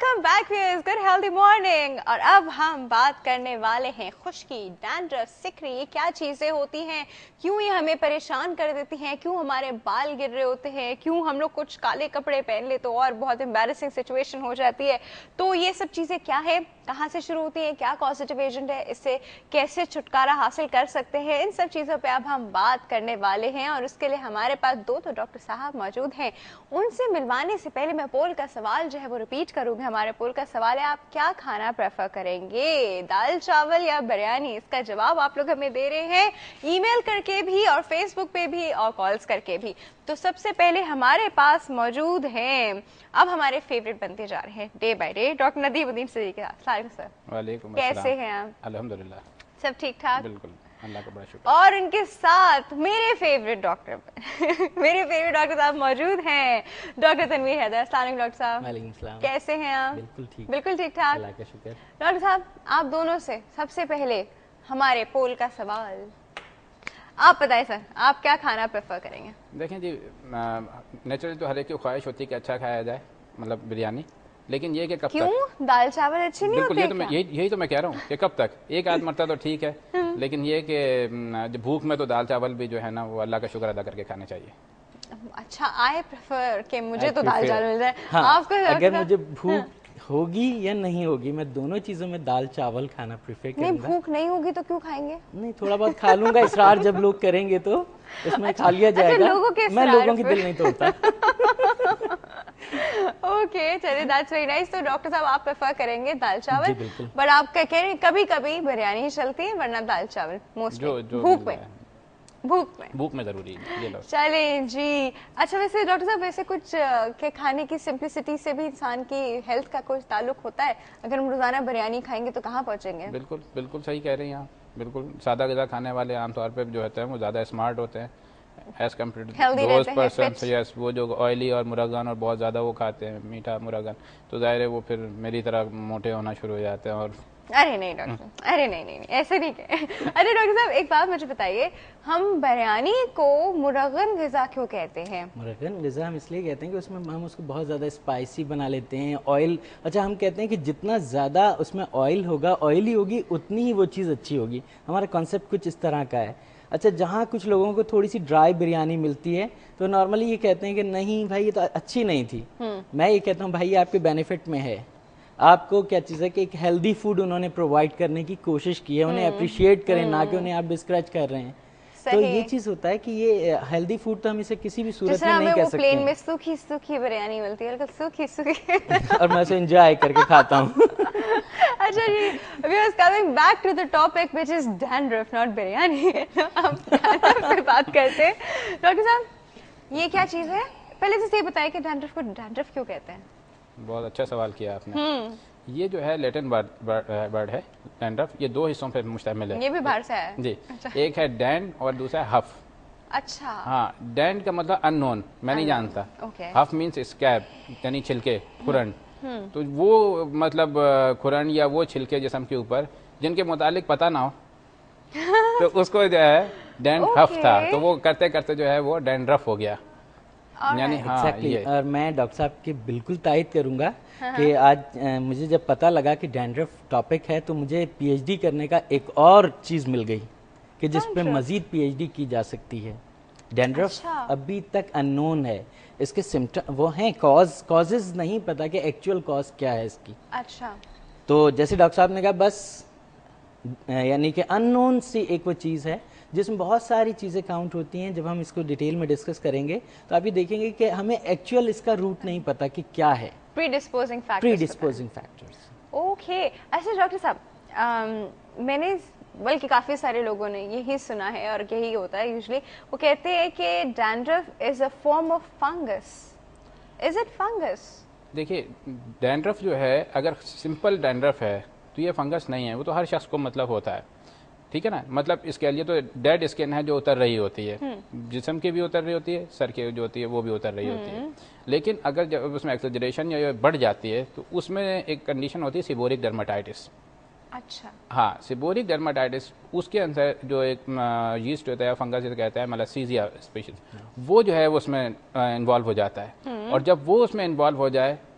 Welcome back viewers, good healthy morning. और अब हम बात करने वाले हैं खुश्की, डैंड्रफ, सिकरी, ये क्या चीजें होती हैं, क्यों ये हमें परेशान कर देती हैं, क्यों हमारे बाल गिर रहे होते हैं, क्यों हम लोग कुछ काले कपड़े पहन ले तो और बहुत एम्बैरेसिंग सिचुएशन हो जाती है। तो ये सब चीजें क्या है, कहाँ से शुरू होती है, क्या कॉजेटिव एजेंट है, इससे कैसे छुटकारा हासिल कर सकते हैं, इन सब चीजों पे अब हम बात करने वाले हैं। और उसके लिए हमारे पास दो तो डॉक्टर साहब मौजूद हैं। उनसे मिलवाने से पहले मैं पोल का सवाल जो है वो रिपीट करूंगी। हमारे पोल का सवाल है, आप क्या खाना प्रेफर करेंगे, दाल चावल या बिरयानी? इसका जवाब आप लोग हमें दे रहे हैं ईमेल करके भी और फेसबुक पे भी और कॉल्स करके भी। तो सबसे पहले हमारे पास मौजूद हैं, अब हमारे फेवरेट बनते जा रहे हैं day by day, doctor Nadimuddin Siddiqui sir. वालेकुम कैसे हैं आप? अल्हम्दुलिल्लाह, सब ठीक ठाक? बिल्कुल, अल्लाह का बड़ा शुक्र। और उनके साथ मेरे फेवरेट डॉक्टर मेरे फेवरेट डॉक्टर साहब मौजूद हैं, डॉक्टर तनवीर हैदर। अस्सलाम वालेकुम डॉक्टर साहब। वालेकुम सलाम। कैसे हैं आप? बिल्कुल ठीक, बिल्कुल ठीक ठाक, अल्लाह का शुक्र। डॉक्टर साहब आप दोनों से सबसे पहले हमारे पोल का सवाल, आप बताएं सर, आप क्या खाना प्रेफर करेंगे? देखें जी, नेचुरली तो हर एक की ख्वाहिश होती है कि अच्छा खाया जाए, मतलब बिरयानी, लेकिन ये कि कब क्यों तक? दाल चावल अच्छे नहीं बिल्कुल, होते ये तो मैं यही तो मैं कह रहा हूँ कि कब तक? एक आध मरतबा तो ठीक है, लेकिन ये कि भूख में तो दाल चावल भी जो है ना वो अल्लाह का शुक्र अदा करके खाने चाहिए। अच्छा, आई प्रेफर कि मुझे I तो दाल prefer- चावल मिल जाए। हाँ, आपको अगर मुझे भूख होगी या नहीं होगी, मैं दोनों चीजों में दाल चावल खाना प्रेफर नहीं, करूंगा। भूख नहीं होगी तो क्यों खाएंगे? नहीं, थोड़ा बहुत खा लूंगा, इसरार जब लोग करेंगे तो उसमें खा लिया जाएगा। लोगों के मैं इसरार लोगों की पे। दिल नहीं तोड़ता। ओके, चलिए, दैट्स वेरी नाइस। तो डॉक्टर साहब आप प्रेफर करेंगे दाल चावल, जी, बिल्कुल। बट आप कह रहे हैं कभी कभी बिरयानी चलती है, वरना दाल चावल मोस्टली जो भूख मिल में। रहा है। भूख में जरूरी है, ये लो। चले जी। अच्छा, वैसे डॉक्टर साहब, वैसे कुछ के खाने की सिंप्लिसिटी से भी इंसान की हेल्थ का कुछ ताल्लुक होता है? अगर हम रोजाना बिरयानी खाएंगे तो कहाँ पहुंचेंगे? बिल्कुल बिल्कुल सही कह रही हैं आप। बिल्कुल, सादा ग़िज़ा खाने वाले आमतौर पर जो होते हैं वो ज़्यादा स्मार्ट होते हैं एज कम्पेयर Healthy टू रहते दोज हैं, पर्सन। fit। यस, वो जो ऑयली और मुरगन और बहुत ज़्यादा वो खाते हैं, मीठा मुरगन, तो ज़ाहिर है वो फिर मेरी तरह मोटे होना शुरू हो जाते हैं। और अरे नहीं डॉक्टर, अरे नहीं, ऐसे नहीं कहे। अरे डॉक्टर साहब, एक बात मुझे बताइए, हम बिरयानी को मुरगन ग़िज़ा क्यों कहते हैं? मुरगन ग़िज़ा हम इसलिए कहते हैं कि उसमें हम उसको बहुत ज़्यादा स्पाइसी बना लेते हैं, ऑयल। अच्छा, हम कहते हैं कि जितना ज़्यादा उसमें ऑयल होगा, ऑयली होगी, उतनी ही वो चीज़ अच्छी होगी। हमारा कॉन्सेप्ट कुछ इस तरह का है। अच्छा, जहाँ कुछ लोगों को थोड़ी सी ड्राई बिरयानी मिलती है तो नॉर्मली ये कहते हैं कि नहीं भाई, ये तो अच्छी नहीं थी। मैं ये कहता हूँ भाई, ये आपके बेनिफिट में है। आपको क्या चीज़ है कि एक हेल्दी फूड उन्होंने प्रोवाइड करने की कोशिश की है, उन्हें अप्रिशिएट करें, ना कि उन्हें आप डिस्करेज कर रहे हैं। तो ये चीज़ होता है कि ये हेल्दी फूड तो हम इसे किसी भी सूरत में नहीं कह सकते। प्लेन में सूखी सूखी बिरयानी मिलती है, सूखी सूखी और मैं उसे एंजॉय करके खाता हूँ। अच्छा जी, viewers, coming back to the topic which is dandruff, not biryani. तो हम डैंड्रफ पे बात करते हैं। डॉक्टर साहब, ये क्या चीज़ है? पहले से ये बताइए कि डैंड्रफ को डैंड्रफ क्यों कहते हैं? बहुत अच्छा सवाल किया आपने। ये जो है लैटिन वर्ड है डैंड्रफ, ये दो हिस्सों पर मुश्तमिल है। ये भी बाहर से है जी। अच्छा। एक है डैंड और दूसरा है हफ। अच्छा। हाँ, डैंड का मतलब अननोन, मैं नहीं जानता। ओके। हफ मीन्स स्कैब, यानी छिलके, खुरन। तो वो मतलब खुरन या वो छिलके जिस्म के ऊपर जिनके मुतालिक पता ना हो तो उसको जो है डैंड हफ था, तो वो करते करते जो है वो डैंड्रफ हो गया। यानी हाँ, Exactly. ये और मैं डॉक्टर साहब की बिल्कुल तायद करूंगा कि आज मुझे जब पता लगा कि डैंड्रफ टॉपिक है तो मुझे पीएचडी करने का एक और चीज़ मिल गई कि जिस पे मजीद पीएचडी की जा सकती है। डैंड्रफ अच्छा। अभी तक अननोन है, इसके सिम्टम वो हैं, कॉजेज नहीं पता कि एक्चुअल कॉज क्या है इसकी। अच्छा। तो जैसे डॉक्टर साहब ने कहा, बस यानी कि अननोन सी एक वो चीज़ है जिसमें बहुत सारी चीज़ें काउंट होती हैं। जब हम इसको डिटेल में डिस्कस करेंगे तो आप ये देखेंगे कि हमें एक्चुअल इसका रूट नहीं पता कि क्या है। Predisposing factors. ओके। अच्छा डॉक्टर साहब, मैंने बल्कि काफ़ी सारे लोगों ने यही सुना है और यही होता है यूजुअली, वो कहते हैं कि dandruff is a form of fungus. Is it fungus? देखिए, डैंड्रफ जो है, अगर सिंपल डैंड्रफ है तो ये फंगस नहीं है, वो तो हर शख्स को मतलब होता है, ठीक है ना। मतलब इसके लिए तो डेड स्किन है जो उतर रही होती है, जिस्म की भी उतर रही होती है, सर की जो होती है वो भी उतर रही होती है। लेकिन अगर जब उसमें एक्सेजरेशन या बढ़ जाती है तो उसमें एक कंडीशन होती है सीबोरिक डर्माटाइटिस। अच्छा। हाँ, सीबोरिक डर्माटाइटिस, उसके अंदर जो एक यीस्ट होता है, फंगस जिसे कहते हैं मलासीजिया स्पीशीज, वो जो है वो उसमें इन्वॉल्व हो जाता है। और जब वो उसमें इन्वॉल्व हो जाए तो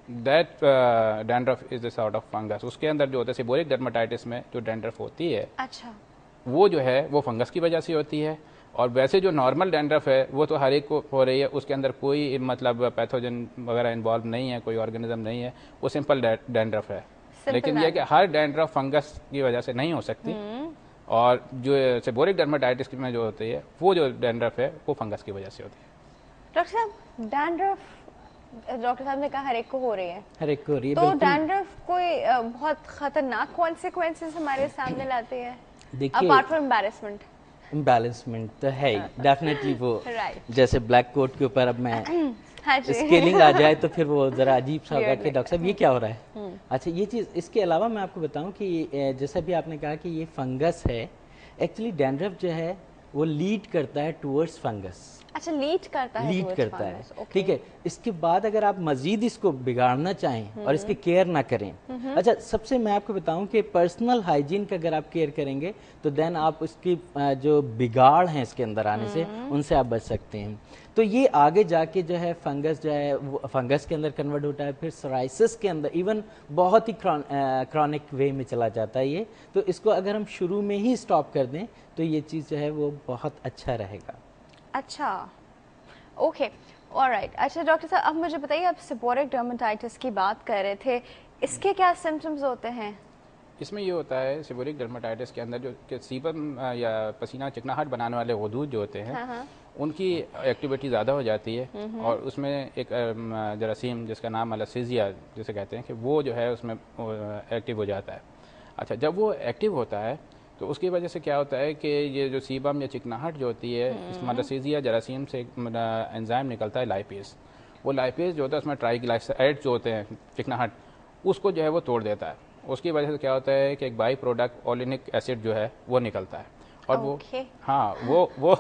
that dandruff is a sort of fungus. उसके अंदर जो होता है सेबोरिक डर्मेटाइटिस में जो डैंड्रफ होती है अच्छा, वो जो है वो फंगस की वजह से होती है। और वैसे जो नॉर्मल डैंड्रफ है वो तो हर एक को हो रही है, उसके अंदर कोई मतलब पैथोजन वगैरह इन्वॉल्व नहीं है, कोई ऑर्गेनिज्म नहीं है, वो सिंपल डैंड्रफ है। लेकिन यह कि हर डैंड्रफ फंगस की वजह से नहीं हो सकती, और जो सेबोरिक डर्मेटाइटिस में जो होती है वो जो डैंड्रफ है वो फंगस की वजह से होती है। डॉक्टर साहब डैंड्रफ, डॉक्टर साहब ने कहा हर एक को हो रही है, हर एक को हो रही है, तो बिल्कुल। डैंड्रफ कोई बहुत खतरनाक कॉन्सिक्वेंसेस हमारे सामने लाती है देखिए, अपार्ट फ्रॉम एम्बैरेसमेंट? इम्बैलेंसमेंट तो है ही डेफिनेटली। वो Right. जैसे ब्लैक कोट के ऊपर अब मैं हाँ जी, स्केलिंग आ जाए तो फिर वो जरा अजीब सा होगा Weirdly. कि डॉक्टर साहब ये क्या हो रहा है। अच्छा, ये चीज़ इसके अलावा मैं आपको बताऊं कि जैसा भी आपने कहा कि ये फंगस है, एक्चुअली डैंड्रफ जो है वो लीड करता है टुवर्ड्स फंगस, अच्छा लीड करता है लीड towards करता है, fungus, okay. ठीक है। इसके बाद अगर आप मजीद इसको बिगाड़ना चाहें और इसकी केयर ना करें, अच्छा, सबसे मैं आपको बताऊं कि पर्सनल हाइजीन का अगर आप केयर करेंगे तो देन आप उसकी जो बिगाड़ हैं इसके अंदर आने से उनसे आप बच सकते हैं। तो ये आगे जाके जो है फंगस जो है वो फंगस के अंदर कन्वर्ट होता है, फिर सोराइसिस के अंदर इवन बहुत ही क्रॉनिक वे में चला जाता है ये। तो इसको अगर हम शुरू में ही स्टॉप कर दें तो ये चीज़ जो है वो बहुत अच्छा रहेगा। अच्छा, ओके, ऑलराइट। अच्छा डॉक्टर साहब, अब मुझे बताइए, आप सेबोरिक डर्मेटाइटिस की बात कर रहे थे, इसके क्या सिम्टम्स होते हैं? इसमें ये होता है सेबोरिक डर्मेटाइटिस के अंदर जो कि सीबम या पसीना चिकनाहट बनाने वाले गुदूद जो होते हैं, हाँ, उनकी एक्टिविटी ज़्यादा हो जाती है, और उसमें एक जरासीम जिसका नाम अलासीजिया जिसे कहते हैं कि वो जो है उसमें एक्टिव हो जाता है। अच्छा, जब वो एक्टिव होता है तो उसकी वजह से क्या होता है कि ये जो सीबम या चिकनाहट जो होती है, इस अलासीजिया जरासीम से एक एंजाइम निकलता है लाइपेज। वो लाइपेज जो होता है उसमें ट्राइग्लाइसराइड जो होते हैं चिकनाहट, उसको जो है वो तोड़ देता है। उसकी वजह से क्या होता है कि एक बाई प्रोडक्ट ओलिनिक एसिड जो है वो निकलता है, और वो Okay. हाँ वो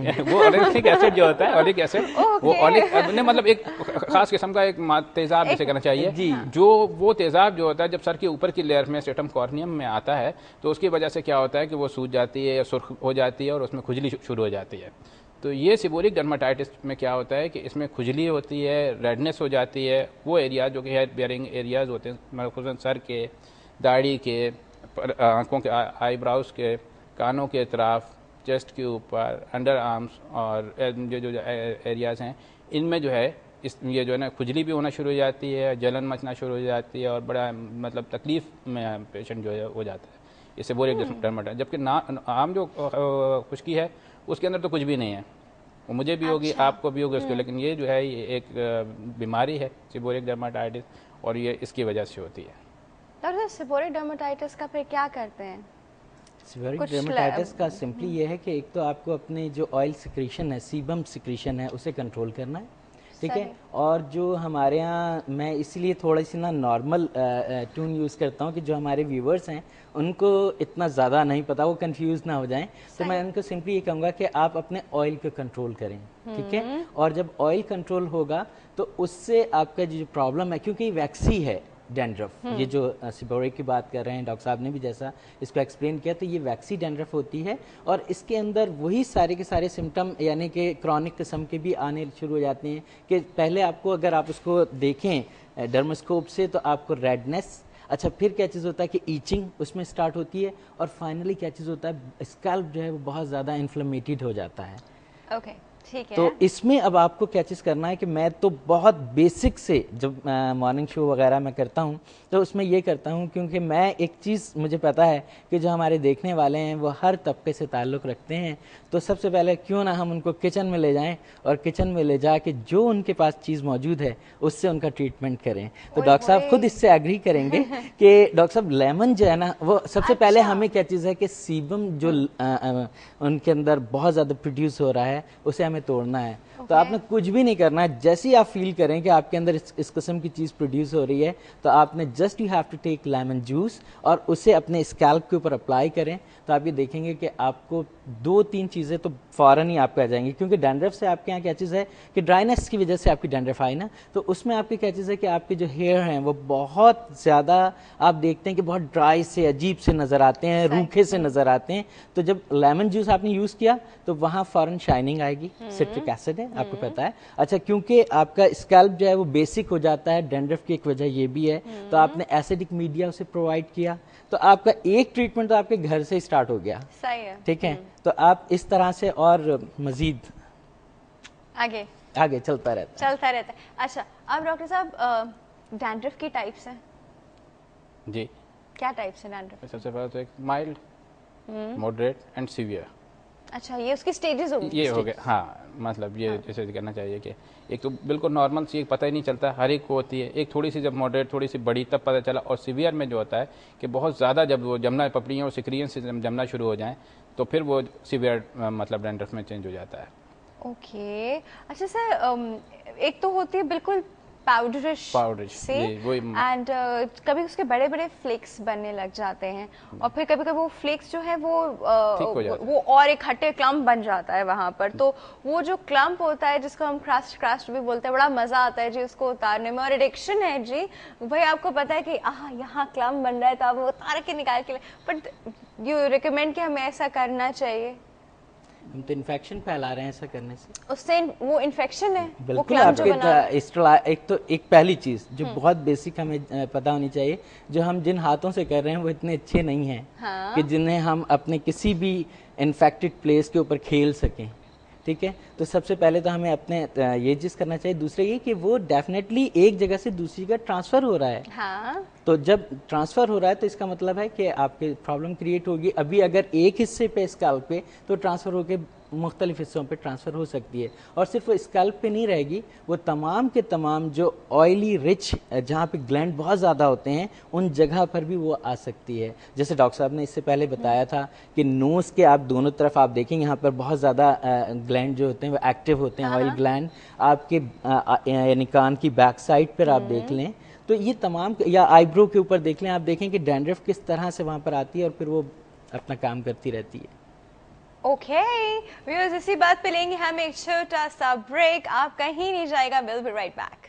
ओलिनिक एसिड जो होता है, ओलिक एसिड, वो ओलिक ने मतलब एक खास किस्म का एक तेजाब जिसे कहना चाहिए जी। जो वो तेजाब जो होता है जब सर के ऊपर की लेयर में स्ट्रेटम कॉर्नियम में आता है तो उसकी वजह से क्या होता है कि वो सूज जाती है या सुर्ख हो जाती है और उसमें खुजली शुरू हो जाती है। तो ये सेबोरिक डर्मेटाइटिस में क्या होता है कि इसमें खुजली होती है, रेडनेस हो जाती है, वो एरिया जो कि हेयर बियरिंग एरियाज होते हैं, खुसूसन सर के, दाढ़ी के, आंखों के, आईब्राउज के, कानों के अतराफ, चेस्ट के ऊपर, अंडर आर्म्स और जो एरियाज हैं, इनमें जो है ये जो है ना खुजली भी होना शुरू हो जाती है, जलन मचना शुरू हो जाती है, और बड़ा मतलब तकलीफ में पेशेंट जो है हो जाता है। ये सेबोरिक डर्मेटाइटिस। जबकि आम जो खुश्की है उसके अंदर तो कुछ भी नहीं है, वो मुझे भी होगी, आपको भी होगी उसके, लेकिन ये जो है ये एक बीमारी है सेबोरिक डर्मेटाइटिस, और ये इसकी वजह से होती है। डॉक्टर, सेबोरिक डर्मेटाइटिस का फिर क्या करते हैं? सेबोरिक कुछ डर्मेटाइटिस का सिंपली ये है कि एक तो आपको अपने जो ऑयल सिक्रीशन है, सीबम सिक्रीशन है, उसे कंट्रोल करना है, ठीक है। सही। और जो हमारे यहाँ, मैं इसलिए थोड़ी सी ना नॉर्मल ट्यून यूज़ करता हूँ कि जो हमारे व्यूवर्स हैं उनको इतना ज़्यादा नहीं पता, वो कंफ्यूज ना हो जाएं, तो मैं उनको सिंपली ये कहूँगा कि आप अपने ऑयल को कंट्रोल करें, ठीक है। और जब ऑयल कंट्रोल होगा तो उससे आपका जो प्रॉब्लम है, क्योंकि वैक्सी है डैंड्रफ, ये जो सेबोरिक की बात कर रहे हैं, डॉक्टर साहब ने भी जैसा इसको एक्सप्लेन किया, तो ये वैक्सी डैंड्रफ होती है, और इसके अंदर वही सारे के सारे सिम्टम यानी कि क्रॉनिक किस्म के भी आने शुरू हो जाते हैं। कि पहले आपको अगर आप उसको देखें डर्मोस्कोप से तो आपको रेडनेस, अच्छा फिर क्या चीज़ होता है कि ईचिंग उसमें स्टार्ट होती है, और फाइनली क्या चीज़ होता है, स्कैल्प जो है वो बहुत ज़्यादा इन्फ्लेमेटेड हो जाता है। ओके, ठीक है। तो इसमें अब आपको क्या चीज़ करना है कि मैं तो बहुत बेसिक से जब मॉर्निंग शो वगैरह मैं करता हूँ तो उसमें ये करता हूँ, क्योंकि मैं एक चीज़ मुझे पता है कि जो हमारे देखने वाले हैं वो हर तबके से ताल्लुक़ रखते हैं, तो सबसे पहले क्यों ना हम उनको किचन में ले जाएं और किचन में ले जा के जो उनके पास चीज़ मौजूद है उससे उनका ट्रीटमेंट करें। तो डॉक्टर साहब खुद इससे एग्री करेंगे कि डॉक्टर साहब लेमन जो है ना, वो सबसे पहले हमें क्या चीज़ है कि सीबम जो उनके अंदर बहुत ज़्यादा प्रोड्यूस हो रहा है उसे हमें तोड़ना है। तो आपने कुछ भी नहीं करना है, जैसे ही आप फील करें कि आपके अंदर इस किस्म की चीज़ प्रोड्यूस हो रही है तो आपने just you have to take lemon juice और उसे अपने स्कैल्प के ऊपर अप्लाई करें, तो आप ये देखेंगे कि आपको 2-3 चीज़ें तो फ़ौरन ही आपको आ जाएंगी। क्योंकि डैंड्रफ से आपके यहाँ क्या चीज़ है कि ड्राइनेस की वजह से आपकी डैंड्रफ आई ना, तो उसमें आपकी क्या चीज़ है कि आपके जो हेयर हैं वो बहुत ज़्यादा आप देखते हैं कि बहुत ड्राई से, अजीब से नज़र आते हैं, रूखे से नज़र आते हैं। तो जब लेमन जूस आपने यूज़ किया तो वहाँ फ़ौरन शाइनिंग आएगी, सिट्रिक एसिड है, आपको पता है। अच्छा, क्योंकि आपका स्कैल्प जो है वो बेसिक हो जाता है, डैंड्रफ की एक वजह ये भी है, तो आपने एसिडिक मीडिया उसे प्रोवाइड किया, तो आपका एक ट्रीटमेंट तो आपके घर से स्टार्ट हो गया। सही है। ठीक है, तो आप इस तरह से और मजीद आगे चलता रहता है। अच्छा, अब डॉक्टर साहब डैंड्रफ की टाइप्स हैं जी। क्या टाइप्स हैं डैंड्रफ? सबसे पहले तो एक माइल्ड, मॉडरेट एंड सीवियर। अच्छा, ये उसकी स्टेजेस होंगी? ये हो गया, हाँ, मतलब ये जैसे कहना चाहिए कि एक तो बिल्कुल नॉर्मल सी, पता ही नहीं चलता, हर एक को होती है। एक थोड़ी सी जब मॉडरेट, थोड़ी सी बड़ी, तब पता चला। और सीवियर में जो होता है कि बहुत ज़्यादा जब वो जमना, पपड़ियाँ और सिक्रियन से जमना शुरू हो जाएं, तो फिर वो सीवियर मतलब डैंड्रफ में चेंज हो जाता है। ओके। अच्छा सर, एक तो होती है बिल्कुल पाउडरिश से, एंड कभी उसके बड़े बड़े फ्लेक्स बनने लग जाते हैं, और फिर कभी कभी वो फ्लेक्स जो है वो और एक हट्टे क्लम्प बन जाता है वहां पर। तो वो जो क्लम्प होता है, जिसको हम क्रस्ट भी बोलते हैं, बड़ा मजा आता है जी उसको उतारने में। और एडिक्शन है जी भाई, आपको पता है कि यहाँ क्लम्प बन रहा है तो आप वो उतार के निकाल के, बट यू रिकमेंड कि हमें ऐसा करना चाहिए? हम तो इन्फेक्शन फैला रहे हैं ऐसा करने से, उससे वो इन्फेक्शन है। बिल्कुल। आपके एक पहली चीज जो बहुत बेसिक हमें पता होनी चाहिए, जो हम जिन हाथों से कर रहे हैं वो इतने अच्छे नहीं हैं कि जिन्हें हम अपने किसी भी इन्फेक्टेड प्लेस के ऊपर खेल सकें। ठीक है, तो सबसे पहले तो हमें अपने ये चीज करना चाहिए। दूसरा ये कि वो डेफिनेटली एक जगह से दूसरी जगह ट्रांसफर हो रहा है। हाँ। तो जब ट्रांसफर हो रहा है तो इसका मतलब है कि आपके प्रॉब्लम क्रिएट होगी। अभी अगर एक हिस्से पे स्कैल्प पे, तो ट्रांसफर होके मुख्तलिफ हिस्सों पे ट्रांसफर हो सकती है। और सिर्फ वो स्कैल्प पे नहीं रहेगी, वो तमाम के तमाम जो ऑयली रिच, जहाँ पे ग्लैंड बहुत ज़्यादा होते हैं, उन जगह पर भी वो आ सकती है। जैसे डॉक्टर साहब ने इससे पहले बताया था कि नोज़ के आप दोनों तरफ आप देखेंगे, यहाँ पर बहुत ज़्यादा ग्लैंड जो होते हैं वो एक्टिव होते हैं, ऑयल ग्लैंड। आपके यानी कान की बैक साइड पर आप देख लें, तो ये तमाम, या आईब्रो के ऊपर देख लें, आप देखें कि डैंड्रफ किस तरह से वहाँ पर आती है और फिर वो अपना काम करती रहती है। ओके व्यूअर्स, इसी बात पे लेंगे हम एक छोटा सा ब्रेक। आप कहीं नहीं जाएगा, विल बी राइट बैक।